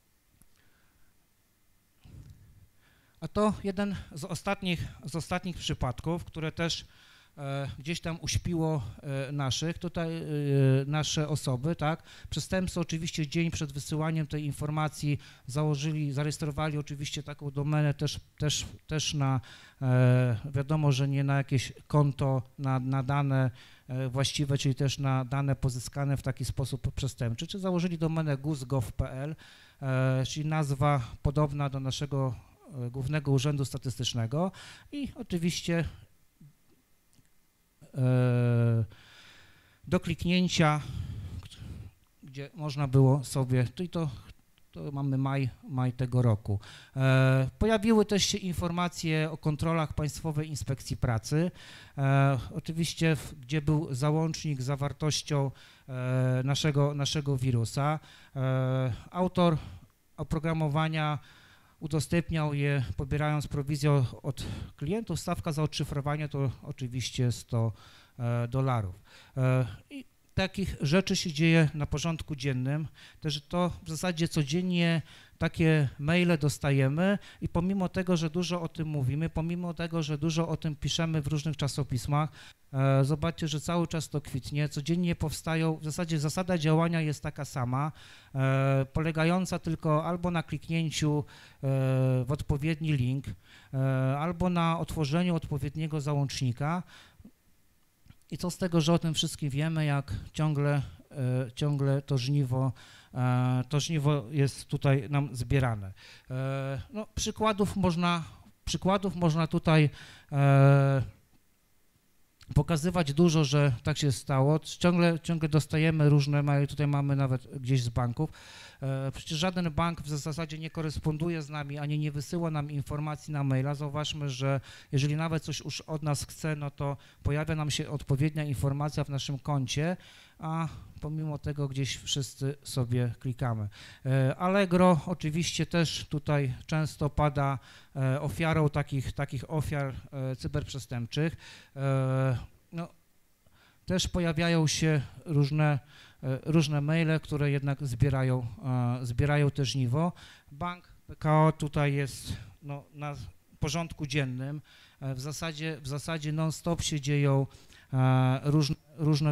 [SPEAKER 1] A to jeden z ostatnich przypadków, które też gdzieś tam uśpiło nasze osoby, tak. Przestępcy oczywiście dzień przed wysyłaniem tej informacji zarejestrowali oczywiście taką domenę też na, wiadomo, że nie na jakieś konto, na dane właściwe, czyli też na dane pozyskane w taki sposób przestępczy, czy założyli domenę gus.gov.pl, czyli nazwa podobna do naszego Głównego Urzędu Statystycznego i oczywiście do kliknięcia, gdzie można było sobie, to mamy maj tego roku. Pojawiły też się informacje o kontrolach Państwowej Inspekcji Pracy, oczywiście gdzie był załącznik z zawartością naszego wirusa. Autor oprogramowania udostępniał je, pobierając prowizję od klientów. Stawka za odszyfrowanie to oczywiście $100. I takich rzeczy się dzieje na porządku dziennym, też to w zasadzie codziennie takie maile dostajemy i pomimo tego, że dużo o tym mówimy, pomimo tego, że dużo o tym piszemy w różnych czasopismach, zobaczcie, że cały czas to kwitnie, codziennie powstają, w zasadzie zasada działania jest taka sama, polegająca tylko albo na kliknięciu w odpowiedni link, albo na otworzeniu odpowiedniego załącznika. I co z tego, że o tym wszystkim wiemy, jak ciągle to żniwo jest tutaj nam zbierane. No, przykładów można tutaj pokazywać dużo, że tak się stało. Ciągle dostajemy różne maile, tutaj mamy nawet gdzieś z banków. Przecież żaden bank w zasadzie nie koresponduje z nami, ani nie wysyła nam informacji na maila. Zauważmy, że jeżeli nawet coś już od nas chce, no to pojawia nam się odpowiednia informacja w naszym koncie, a pomimo tego gdzieś wszyscy sobie klikamy. Allegro oczywiście też tutaj często pada ofiarą takich ofiar cyberprzestępczych. No, też pojawiają się różne maile, które jednak zbierają te żniwo. Bank PKO tutaj jest no, na porządku dziennym. W zasadzie non-stop się dzieją różne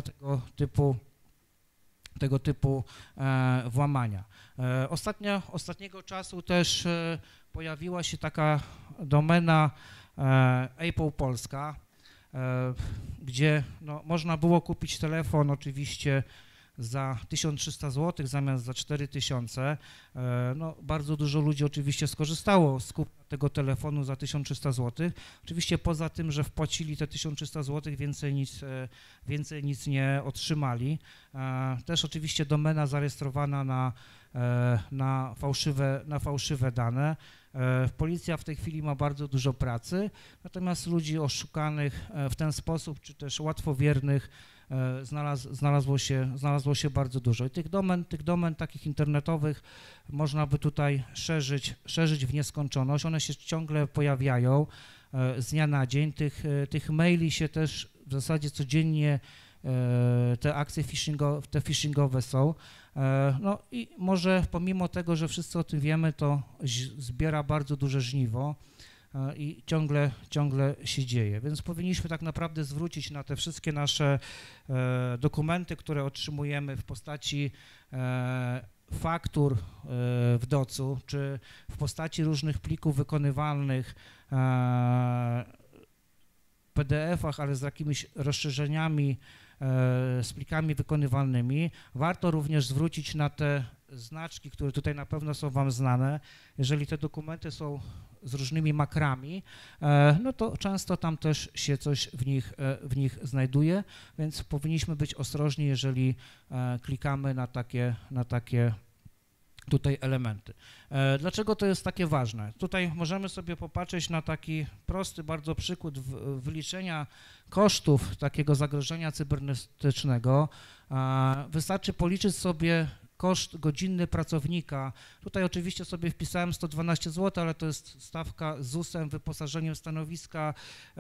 [SPEAKER 1] tego typu włamania. Ostatniego czasu też pojawiła się taka domena Apple Polska, gdzie no, można było kupić telefon oczywiście za 1300 zł zamiast za 4000. No, bardzo dużo ludzi oczywiście skorzystało z kupna tego telefonu za 1300 zł. Oczywiście poza tym, że wpłacili te 1300 zł, więcej nic nie otrzymali. Też oczywiście domena zarejestrowana na fałszywe dane. Policja w tej chwili ma bardzo dużo pracy, natomiast ludzi oszukanych w ten sposób, czy też łatwowiernych znalazło się bardzo dużo. I tych domen takich internetowych można by tutaj szerzyć w nieskończoność. One się ciągle pojawiają z dnia na dzień. Tych maili się też w zasadzie codziennie te akcje phishingowe są. No i może pomimo tego, że wszyscy o tym wiemy, to zbiera bardzo duże żniwo. i ciągle się dzieje, więc powinniśmy tak naprawdę zwrócić na te wszystkie nasze dokumenty, które otrzymujemy w postaci faktur w DOC-u, czy w postaci różnych plików wykonywalnych, PDF-ach, ale z jakimiś rozszerzeniami, z plikami wykonywalnymi. Warto również zwrócić na te znaczki, które tutaj na pewno są Wam znane. Jeżeli te dokumenty są z różnymi makrami, no to często tam też się coś w nich znajduje, więc powinniśmy być ostrożni, jeżeli klikamy na takie tutaj elementy. Dlaczego to jest takie ważne? Tutaj możemy sobie popatrzeć na taki prosty bardzo przykład wyliczenia kosztów takiego zagrożenia cybernetycznego. Wystarczy policzyć sobie koszt godzinny pracownika. Tutaj oczywiście sobie wpisałem 112 zł, ale to jest stawka z ZUS-em, wyposażeniem stanowiska,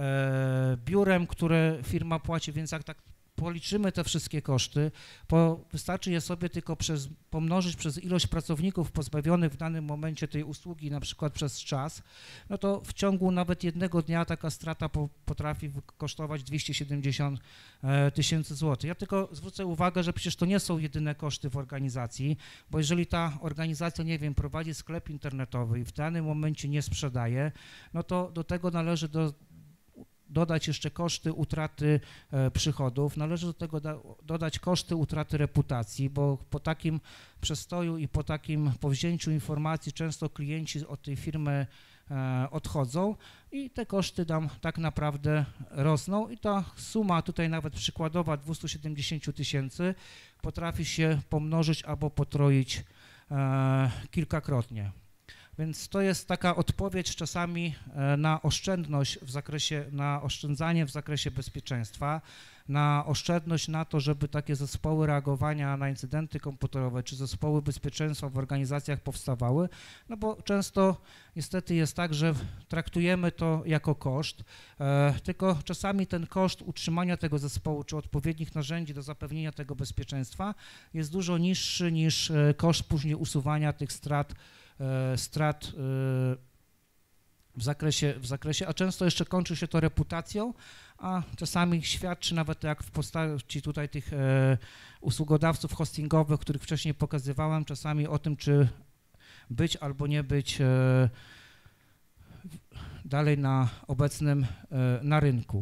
[SPEAKER 1] biurem, które firma płaci, więc jak tak policzymy te wszystkie koszty, wystarczy je sobie tylko pomnożyć przez ilość pracowników pozbawionych w danym momencie tej usługi, na przykład przez czas, no to w ciągu nawet jednego dnia taka strata potrafi kosztować 270 tysięcy złotych. Ja tylko zwrócę uwagę, że przecież to nie są jedyne koszty w organizacji, bo jeżeli ta organizacja, nie wiem, prowadzi sklep internetowy i w danym momencie nie sprzedaje, no to do tego należy dodać jeszcze koszty utraty przychodów, należy do tego dodać koszty utraty reputacji, bo po takim przestoju i po takim powzięciu informacji często klienci od tej firmy odchodzą i te koszty tam tak naprawdę rosną i ta suma tutaj nawet przykładowa 270 tysięcy potrafi się pomnożyć albo potroić kilkakrotnie. Więc to jest taka odpowiedź czasami na oszczędność na oszczędzanie w zakresie bezpieczeństwa, na oszczędność na to, żeby takie zespoły reagowania na incydenty komputerowe czy zespoły bezpieczeństwa w organizacjach powstawały, no bo często niestety jest tak, że traktujemy to jako koszt, tylko czasami ten koszt utrzymania tego zespołu czy odpowiednich narzędzi do zapewnienia tego bezpieczeństwa jest dużo niższy niż koszt później usuwania tych strat w zakresie, a często jeszcze kończy się to reputacją, a czasami świadczy nawet jak w postaci tutaj tych usługodawców hostingowych, których wcześniej pokazywałem, czasami o tym, czy być albo nie być dalej na rynku.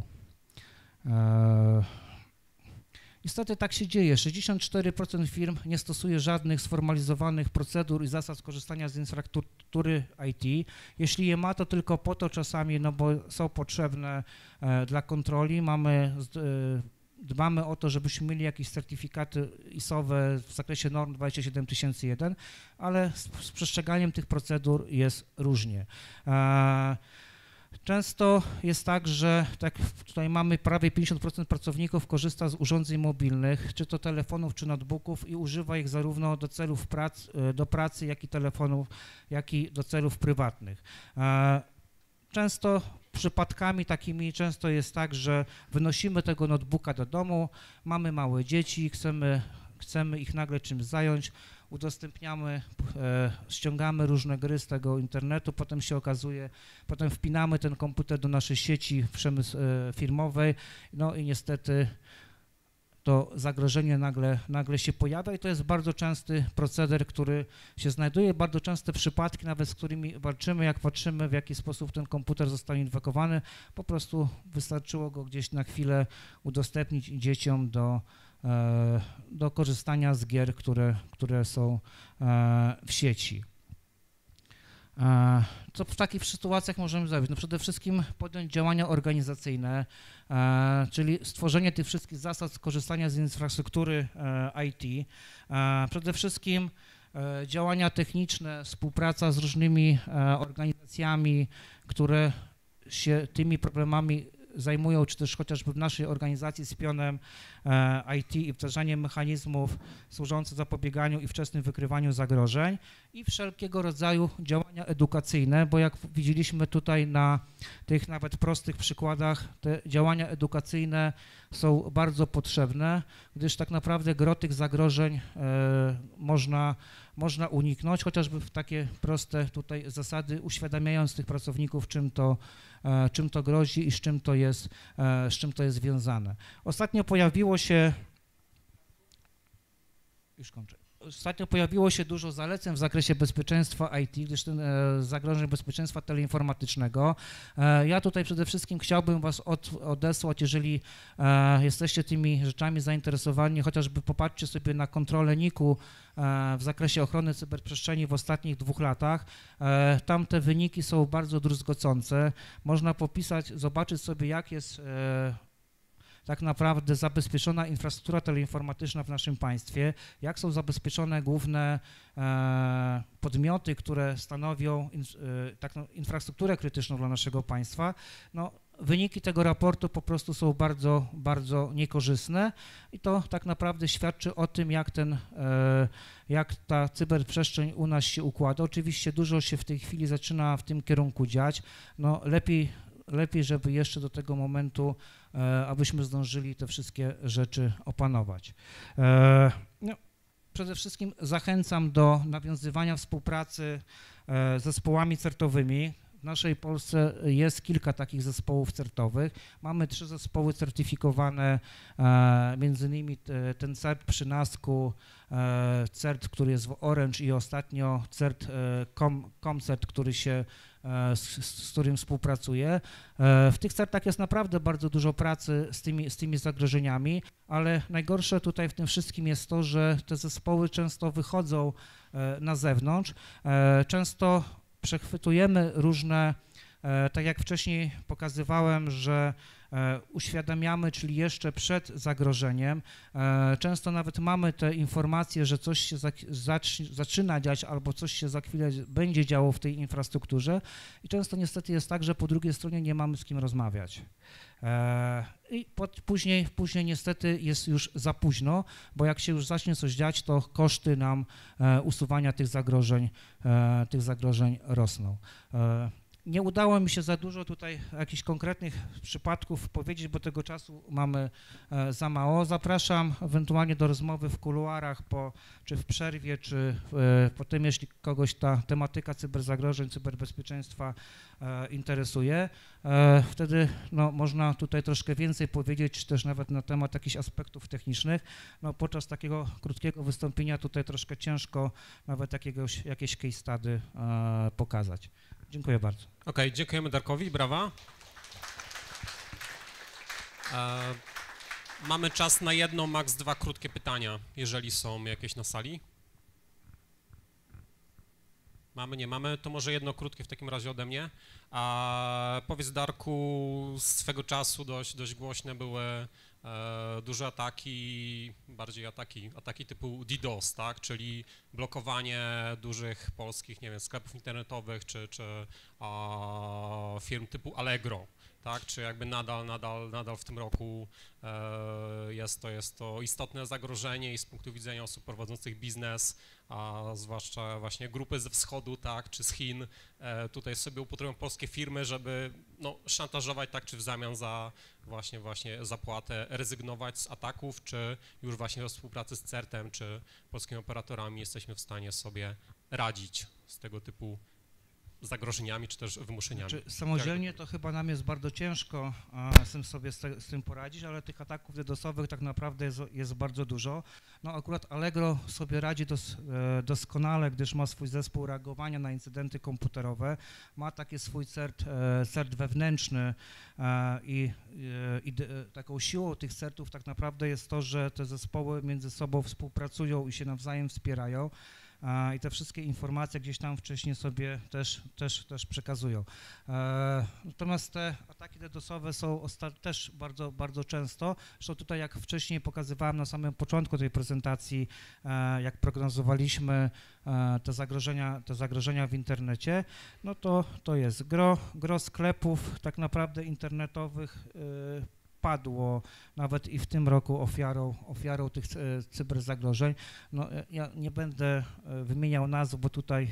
[SPEAKER 1] Niestety tak się dzieje. 64% firm nie stosuje żadnych sformalizowanych procedur i zasad korzystania z infrastruktury IT. Jeśli je ma, to tylko po to czasami, no bo są potrzebne dla kontroli. Dbamy o to, żebyśmy mieli jakieś certyfikaty ISO-owe w zakresie norm 27001, ale z przestrzeganiem tych procedur jest różnie. Często jest tak, że tutaj mamy prawie 50% pracowników korzysta z urządzeń mobilnych, czy to telefonów, czy notebooków i używa ich zarówno do celów do pracy, jak i telefonów, jak i do celów prywatnych. Często przypadkami takimi często jest tak, że wynosimy tego notebooka do domu, mamy małe dzieci, chcemy ich nagle czymś zająć, udostępniamy, ściągamy różne gry z tego internetu, potem się okazuje, potem wpinamy ten komputer do naszej sieci firmowej, no i niestety to zagrożenie nagle się pojawia i to jest bardzo częsty proceder, który się znajduje, bardzo częste przypadki, nawet z którymi walczymy, jak patrzymy, w jaki sposób ten komputer został infekowany, po prostu wystarczyło go gdzieś na chwilę udostępnić dzieciom do korzystania z gier, które są w sieci. Co w takich sytuacjach możemy zrobić? No przede wszystkim podjąć działania organizacyjne, czyli stworzenie tych wszystkich zasad korzystania z infrastruktury IT. Przede wszystkim działania techniczne, współpraca z różnymi organizacjami, które się tymi problemami zajmują, czy też chociażby w naszej organizacji z pionem IT i wdrażaniem mechanizmów służących zapobieganiu i wczesnym wykrywaniu zagrożeń i wszelkiego rodzaju działania edukacyjne, bo jak widzieliśmy tutaj na tych nawet prostych przykładach, te działania edukacyjne są bardzo potrzebne, gdyż tak naprawdę gro tych zagrożeń można uniknąć, chociażby w takie proste tutaj zasady, uświadamiając tych pracowników, czym to grozi i z czym to jest związane. Ostatnio pojawiło się dużo zaleceń w zakresie bezpieczeństwa IT, gdyż ten zagrożeń bezpieczeństwa teleinformatycznego. Ja tutaj przede wszystkim chciałbym Was odesłać, jeżeli jesteście tymi rzeczami zainteresowani, chociażby popatrzcie sobie na kontrolę NIK-u w zakresie ochrony cyberprzestrzeni w ostatnich 2 latach. Tam te wyniki są bardzo druzgocące. Można zobaczyć sobie, jak jest tak naprawdę zabezpieczona infrastruktura teleinformatyczna w naszym państwie, jak są zabezpieczone główne podmioty, które stanowią infrastrukturę krytyczną dla naszego państwa. No, wyniki tego raportu po prostu są bardzo, bardzo niekorzystne i to tak naprawdę świadczy o tym, jak ta cyberprzestrzeń u nas się układa. Oczywiście dużo się w tej chwili zaczyna w tym kierunku dziać. No, lepiej, żeby jeszcze do tego momentu, abyśmy zdążyli te wszystkie rzeczy opanować. No, przede wszystkim zachęcam do nawiązywania współpracy z zespołami CERT-owymi. W naszej Polsce jest kilka takich zespołów CERT-owych. Mamy 3 zespoły certyfikowane, między innymi ten CERT przy NASK-u, CERT, który jest w Orange i ostatnio CERT ComCERT, z którym współpracuję. W tych CERT-ach jest naprawdę bardzo dużo pracy z tymi zagrożeniami, ale najgorsze tutaj w tym wszystkim jest to, że te zespoły często wychodzą na zewnątrz, często przechwytujemy różne, tak jak wcześniej pokazywałem, że uświadamiamy, czyli jeszcze przed zagrożeniem. Często nawet mamy te informacje, że coś się zaczyna dziać albo coś się za chwilę będzie działo w tej infrastrukturze i często niestety jest tak, że po drugiej stronie nie mamy z kim rozmawiać. I później niestety jest już za późno, bo jak się już zacznie coś dziać, to koszty nam usuwania tych zagrożeń rosną. Nie udało mi się za dużo tutaj jakichś konkretnych przypadków powiedzieć, bo tego czasu mamy za mało. Zapraszam ewentualnie do rozmowy w kuluarach, czy w przerwie, czy potem, jeśli kogoś ta tematyka cyberzagrożeń, cyberbezpieczeństwa interesuje. Wtedy no, można tutaj troszkę więcej powiedzieć, czy też nawet na temat jakichś aspektów technicznych. No, podczas takiego krótkiego wystąpienia tutaj troszkę ciężko nawet jakieś case study pokazać. Dziękuję bardzo.
[SPEAKER 2] Okej, dziękujemy Darkowi, brawa. Mamy czas na jedno, maks 2 krótkie pytania, jeżeli są jakieś na sali. Mamy, nie mamy, to może jedno krótkie w takim razie ode mnie. Powiedz, Darku, swego czasu dość głośne były duże ataki, bardziej ataki typu DDoS, tak, czyli blokowanie dużych polskich, nie wiem, sklepów internetowych czy firm typu Allegro, tak, czy jakby nadal w tym roku jest to istotne zagrożenie i z punktu widzenia osób prowadzących biznes, a zwłaszcza właśnie grupy ze wschodu, tak, czy z Chin, tutaj sobie upotrują polskie firmy, żeby no, szantażować, tak, czy w zamian za właśnie zapłatę rezygnować z ataków, czy już właśnie we współpracy z CERT-em, czy polskimi operatorami jesteśmy w stanie sobie radzić z tego typu zagrożeniami, czy też wymuszeniami.
[SPEAKER 1] Znaczy, samodzielnie to chyba nam jest bardzo ciężko z tym poradzić, ale tych ataków DDoS-owych tak naprawdę jest bardzo dużo. No akurat Allegro sobie radzi doskonale, gdyż ma swój zespół reagowania na incydenty komputerowe, ma taki swój CERT wewnętrzny i taką siłą tych CERT-ów tak naprawdę jest to, że te zespoły między sobą współpracują i się nawzajem wspierają. I te wszystkie informacje gdzieś tam wcześniej sobie też przekazują. Natomiast te ataki DDoS-owe są też bardzo, bardzo często. Zresztą tutaj, jak wcześniej pokazywałem na samym początku tej prezentacji, jak prognozowaliśmy te zagrożenia w internecie, no to jest gro sklepów tak naprawdę internetowych padło nawet i w tym roku ofiarą tych cyberzagrożeń. No, ja nie będę wymieniał nazw, bo tutaj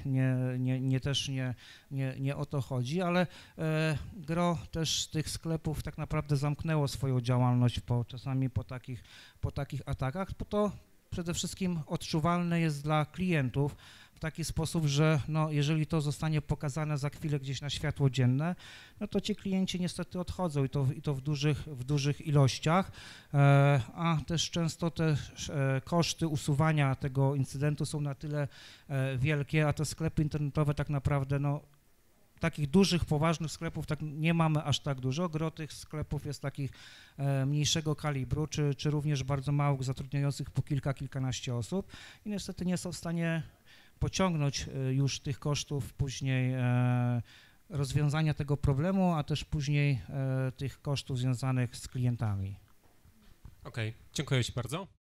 [SPEAKER 1] nie o to chodzi, ale gro też tych sklepów tak naprawdę zamknęło swoją działalność czasami po takich atakach, bo to przede wszystkim odczuwalne jest dla klientów w taki sposób, że no, jeżeli to zostanie pokazane za chwilę gdzieś na światło dzienne, no to ci klienci niestety odchodzą i to w dużych ilościach, a też często te koszty usuwania tego incydentu są na tyle wielkie, a te sklepy internetowe tak naprawdę no, takich dużych, poważnych sklepów tak nie mamy aż tak dużo. Gro tych sklepów jest takich mniejszego kalibru, czy również bardzo małych, zatrudniających po kilkanaście osób i niestety nie są w stanie pociągnąć już tych kosztów później rozwiązania tego problemu, a też później tych kosztów związanych z klientami.
[SPEAKER 2] Okej, dziękuję Ci bardzo.